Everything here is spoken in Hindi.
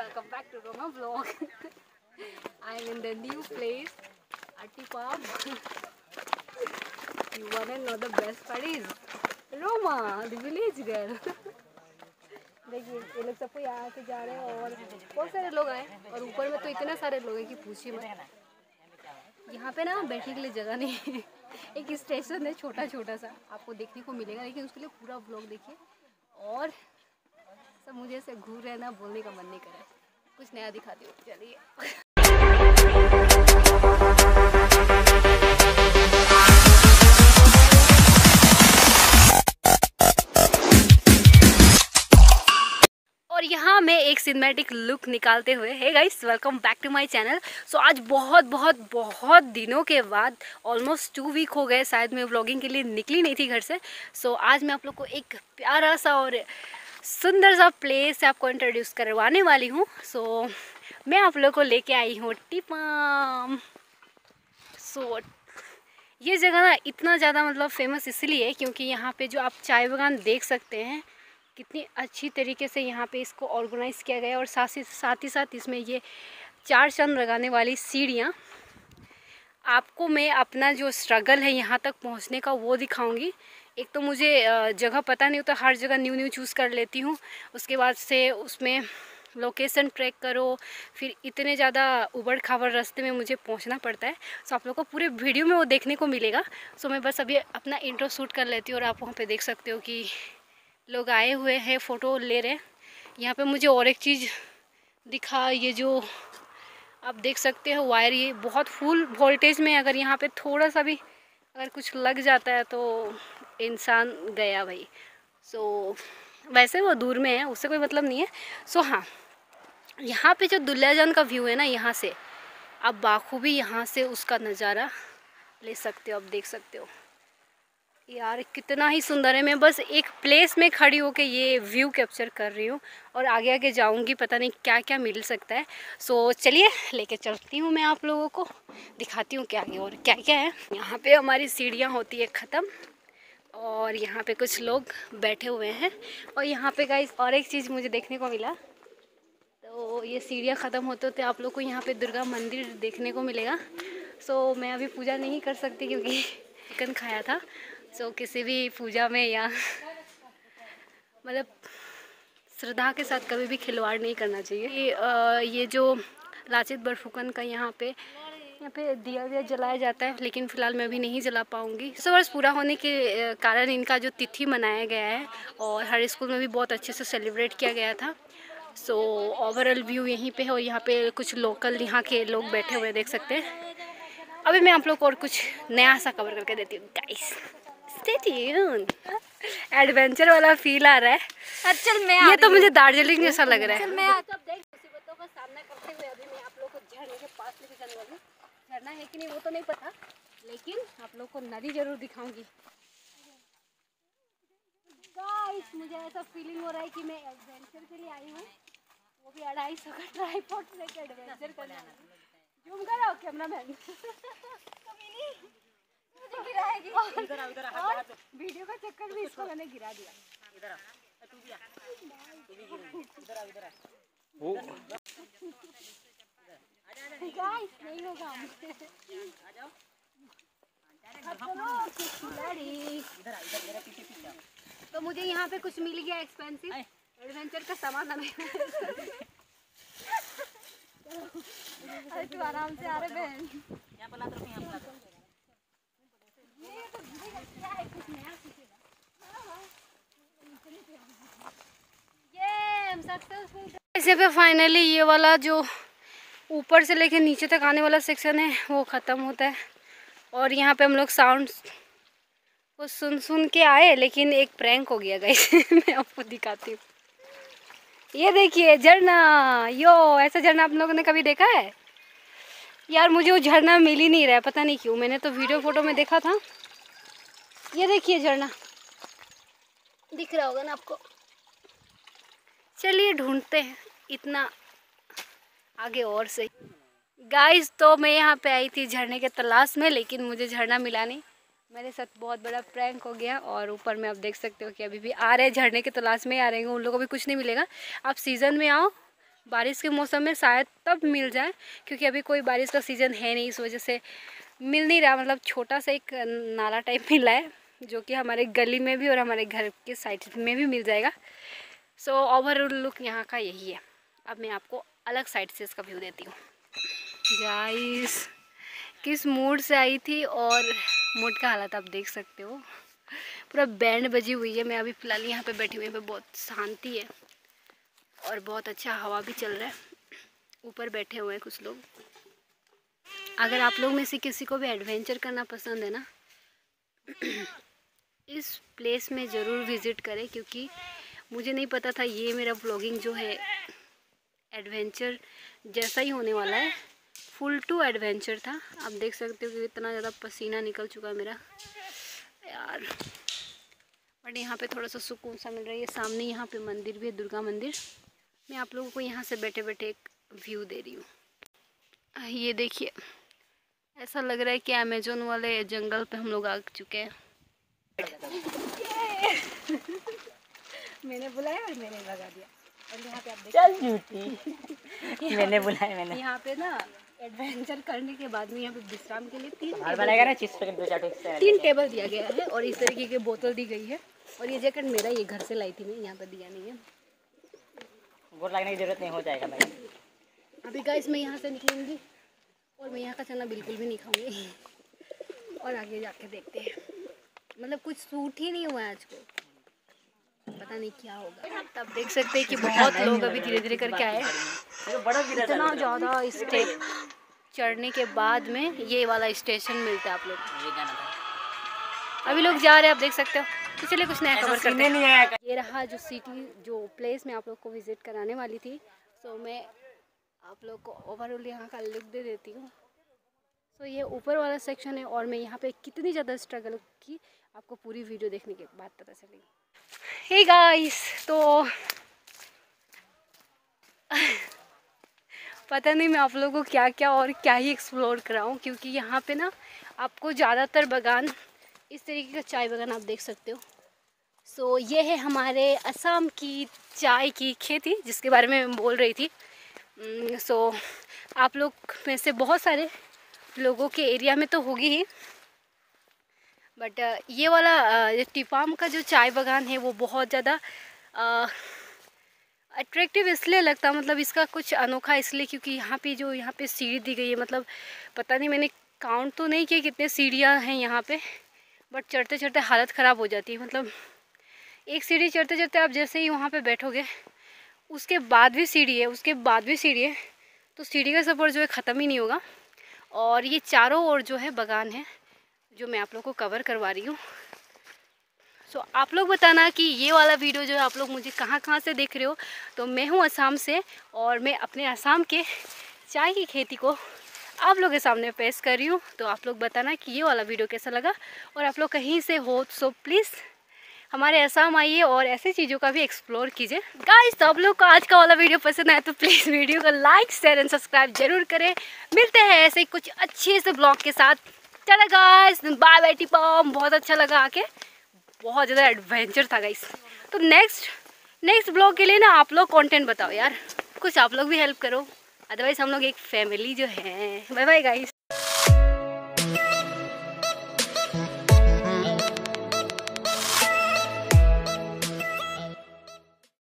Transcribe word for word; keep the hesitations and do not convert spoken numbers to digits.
welcome back to Roma vlog. I'm in the new place, Attipam. You wanna know the best part is Roma, the village girl. देखिए ये लोग सबको यहाँ से जा रहे हैं और बहुत सारे लोग आए और ऊपर में तो इतने सारे लोग हैं कि पूछिए मत। यहाँ पे ना बैठने के लिए जगह नहीं है। एक स्टेशन है छोटा छोटा सा, आपको देखने को मिलेगा, लेकिन उसके लिए पूरा व्लॉग देखिए। और सब मुझे ऐसे घूर रहे ना, बोलने का मन नहीं कर रहा है, कुछ नया दिखाती हूँ, चलिए। और यहाँ मैं एक सिनेमैटिक लुक निकालते हुए, hey guys welcome back to my channel. So आज बहुत बहुत बहुत दिनों के बाद, ऑलमोस्ट टू वीक हो गए शायद, मैं व्लॉगिंग के लिए निकली नहीं थी घर से। सो so, आज मैं आप लोग को एक प्यारा सा और सुंदर सा प्लेस से आपको इंट्रोड्यूस करवाने वाली हूँ। सो so, मैं आप लोग को लेके आई हूँ टिपाम। सो so, ये जगह ना इतना ज़्यादा मतलब फेमस इसलिए क्योंकि यहाँ पे जो आप चाय बागान देख सकते हैं, कितनी अच्छी तरीके से यहाँ पे इसको ऑर्गेनाइज़ किया गया है। और साथ ही साथ ही साथ इसमें ये चार चांद लगाने वाली सीढ़ियाँ, आपको मैं अपना जो स्ट्रगल है यहाँ तक पहुँचने का वो दिखाऊंगी। एक तो मुझे जगह पता नहीं होता, हर जगह न्यू न्यू चूज़ कर लेती हूँ, उसके बाद से उसमें लोकेशन ट्रैक करो, फिर इतने ज़्यादा उबड़ खाबड़ रास्ते में मुझे पहुँचना पड़ता है। सो आप लोग को पूरे वीडियो में वो देखने को मिलेगा। सो मैं बस अभी अपना इंट्रो शूट कर लेती हूँ और आप वहाँ पर देख सकते हो कि लोग आए हुए हैं, फ़ोटो ले रहे हैं। यहाँ पे मुझे और एक चीज़ दिखा, ये जो आप देख सकते हो वायर, ये बहुत फुल वोल्टेज में, अगर यहाँ पे थोड़ा सा भी अगर कुछ लग जाता है तो इंसान गया भाई। सो so, वैसे वो दूर में है, उससे कोई मतलब नहीं है। सो so, हाँ, यहाँ पे जो दुल्लाजान का व्यू है ना, यहाँ से आप बाखूबी यहाँ से उसका नज़ारा ले सकते हो। आप देख सकते हो यार कितना ही सुंदर है। मैं बस एक प्लेस में खड़ी होकर ये व्यू कैप्चर कर रही हूँ और आगे आगे जाऊँगी, पता नहीं क्या क्या मिल सकता है। सो चलिए लेके चलती हूँ, मैं आप लोगों को दिखाती हूँ क्या आगे और क्या क्या है। यहाँ पे हमारी सीढ़ियाँ होती है ख़त्म और यहाँ पे कुछ लोग बैठे हुए हैं। और यहाँ पे गाइस और एक चीज़ मुझे देखने को मिला, तो ये सीढ़ियाँ ख़त्म होते होते आप लोग को यहाँ पर दुर्गा मंदिर देखने को मिलेगा। सो मैं अभी पूजा नहीं कर सकती क्योंकि चिकन खाया था। सो so, किसी भी पूजा में या मतलब श्रद्धा के साथ कभी भी खिलवाड़ नहीं करना चाहिए। ये, आ, ये जो लाचित बरफुकन का यहाँ पे यहाँ पे दिया विया जलाया जाता है, लेकिन फ़िलहाल मैं अभी नहीं जला पाऊँगी। सौ वर्ष पूरा होने के कारण इनका जो तिथि मनाया गया है और हर स्कूल में भी बहुत अच्छे से सेलिब्रेट किया गया था। सो ओवरऑल व्यू यहीं पे है और यहाँ पे कुछ लोकल यहाँ के लोग बैठे हुए देख सकते हैं। अभी मैं आप लोग को और कुछ नया सा कवर करके देती हूँ गाइस। एडवेंचर वाला फील आ रहा है। चल मैं ये तो मुझे दार्जिलिंग जैसा लग रहा है। चल मैं तब देख मुसीबतों का सामना करते हुए अभी मैं आप लोग को झरने के पास लेके जाने वाली हूँ। झरना है कि नहीं वो तो नहीं पता, लेकिन आप लोग को नदी जरूर दिखाऊंगी। गाइस मुझे ऐसा फीलिंग हो रहा है कि मैं एडवेंचर के लिए आई हूँ, वो भी अढ़ाई सौ का ट्राइपॉड लेकर एडवेंचर करना। जूम करो कैमरामैन। इधर इधर वीडियो का चक्कर में इसको मैंने गिरा दिया। इधर आ तू भी आ, तू भी गिर, इधर आ इधर आ वो आ जा गाइस, नहीं होगा मुझसे, आ जाओ खिलाड़ी। इधर आ इधर मेरा पीछे पीछे। तो मुझे यहाँ पे कुछ मिल गया एक्सपेंसिव एडवेंचर का सामान हमें। अरे तू आराम से आ रहे बहन, यहाँ बना दो, यहाँ बना दो। ऐसे पे फाइनली ये वाला जो ऊपर से लेके नीचे तक आने वाला सेक्शन है वो ख़त्म होता है। और यहाँ पे हम लोग साउंड को सुन सुन के आए, लेकिन एक प्रैंक हो गया गाइस। मैं आपको दिखाती हूँ, ये देखिए झरना। यो ऐसा झरना आप लोगों ने कभी देखा है? यार मुझे वो झरना मिल ही नहीं रहा है, पता नहीं क्यों। मैंने तो वीडियो फोटो में देखा था। ये देखिए झरना दिख रहा होगा ना आपको। चलिए ढूंढते हैं इतना आगे और से गाइस। तो मैं यहाँ पे आई थी झरने के तलाश में, लेकिन मुझे झरना मिला नहीं। मेरे साथ बहुत बड़ा प्रैंक हो गया। और ऊपर में आप देख सकते हो कि अभी भी आ रहे हैं झरने के तलाश में आ रहे हैं, उन लोगों को भी कुछ नहीं मिलेगा। आप सीज़न में आओ बारिश के मौसम में शायद तब मिल जाए, क्योंकि अभी कोई बारिश का सीज़न है नहीं, इस वजह से मिल नहीं रहा। मतलब छोटा सा एक नाला टाइप मिला है जो कि हमारे गली में भी और हमारे घर के साइड में भी मिल जाएगा। सो ओवरऑल लुक यहाँ का यही है। अब मैं आपको अलग साइड से इसका व्यू देती हूँ। गाइस किस मूड से आई थी और मूड का हालत आप देख सकते हो, पूरा बैंड बजी हुई है। मैं अभी फ़िलहाल यहाँ पे बैठी हुई हूँ, बहुत शांति है और बहुत अच्छा हवा भी चल रहा है। ऊपर बैठे हुए हैं कुछ लोग। अगर आप लोग में से किसी को भी एडवेंचर करना पसंद है ना, इस प्लेस में ज़रूर विज़िट करें, क्योंकि मुझे नहीं पता था ये मेरा व्लॉगिंग जो है एडवेंचर जैसा ही होने वाला है। फुल टू एडवेंचर था। आप देख सकते हो कि इतना ज़्यादा पसीना निकल चुका है मेरा यार, बट यहाँ पे थोड़ा सा सुकून सा मिल रहा है। ये सामने यहाँ पे मंदिर भी है, दुर्गा मंदिर। मैं आप लोगों को यहाँ से बैठे बैठे एक व्यू दे रही हूँ। ये देखिए, ऐसा लग रहा है कि अमेज़न वाले जंगल पे हम लोग आ चुके हैं। मैंने बुलाया और मैंने लगा दिया। और यहाँ पे आप देखिए मैंने बुलाया मैंने यहाँ पे ना एडवेंचर करने के बाद में यहाँ पे विश्राम के लिए तीन बनाएगा ना चीज पे दो चार तीन टेबल दिया गया है और इस तरीके की बोतल दी गई है। और ये जैकेट मेरा, ये घर से लाई थी मैं, यहाँ पे दिया नहीं है। बोर्ड लगने की जरूरत नहीं, हो जाएगा भाई। अभी गाइस मैं यहाँ से निकलूँगी और मैं यहाँ का चना बिल्कुल भी नहीं खाऊंगी और आगे जाके देखते हैं। मतलब कुछ सूट ही नहीं हुआ है आज को, पता नहीं क्या होगा। तब देख सकते हैं कि बहुत लोग अभी धीरे धीरे करके आए। इतना ज़्यादा स्टेप चढ़ने के बाद में ये वाला स्टेशन मिलता है आप लोग। अभी लोग जा रहे हैं, आप देख सकते हो। तो चलिए कुछ नया कवर करते हैं। ये रहा जो सिटी, जो प्लेस मैं आप लोग को विजिट कराने वाली थी। सो मैं आप लोग को ओवरऑल यहाँ का लुक दे देती हूँ। सो ये ऊपर वाला सेक्शन है और मैं यहाँ पे कितनी ज़्यादा स्ट्रगल की आपको पूरी वीडियो देखने के बाद पता चलेगी। हे गाइस, तो पता नहीं मैं आप लोगों को क्या क्या और क्या ही एक्सप्लोर कराऊँ, क्योंकि यहाँ पे ना आपको ज़्यादातर बागान, इस तरीके का चाय बागान आप देख सकते हो। सो ये है हमारे असम की चाय की खेती जिसके बारे में मैं बोल रही थी। सो आप लोग में से बहुत सारे लोगों के एरिया में तो होगी ही, बट ये वाला टिपाम का जो चाय बागान है वो बहुत ज़्यादा अट्रैक्टिव इसलिए लगता, मतलब इसका कुछ अनोखा इसलिए क्योंकि यहाँ पे जो यहाँ पे सीढ़ी दी गई है, मतलब पता नहीं, मैंने काउंट तो नहीं किया कितने सीढ़ियाँ हैं यहाँ पे, बट चढ़ते चढ़ते हालत ख़राब हो जाती है। मतलब एक सीढ़ी चढ़ते चढ़ते आप जैसे ही वहाँ पे बैठोगे, उसके बाद भी सीढ़ी है, उसके बाद भी सीढ़ी है, तो सीढ़ी का सफ़र जो है ख़त्म ही नहीं होगा। और ये चारों ओर जो है बागान है जो मैं आप लोग को कवर करवा रही हूँ। सो so, आप लोग बताना कि ये वाला वीडियो जो है आप लोग मुझे कहाँ कहाँ से देख रहे हो। तो मैं हूँ असम से और मैं अपने असम के चाय की खेती को आप लोगों के सामने पेश कर रही हूँ। तो आप लोग बताना कि ये वाला वीडियो कैसा लगा, और आप लोग कहीं से हो सो प्लीज़ हमारे असम आइए और ऐसी चीज़ों का भी एक्सप्लोर कीजिए। गाइस, तो आप लोग को आज का वाला वीडियो पसंद आए तो प्लीज़ वीडियो को लाइक शेयर एंड सब्सक्राइब जरूर करें। मिलते हैं ऐसे कुछ अच्छे से ब्लॉग के साथ। चलो गाइस, बाय बाय टिपाम। बहुत अच्छा लगा आके, बहुत ज़्यादा एडवेंचर था गाइस। तो नेक्स्ट नेक्स्ट ब्लॉग के लिए ना आप लोग कंटेंट बताओ यार, कुछ आप लोग भी हेल्प करो, अदरवाइज़ हम लोग एक फैमिली जो है। Bye bye guys.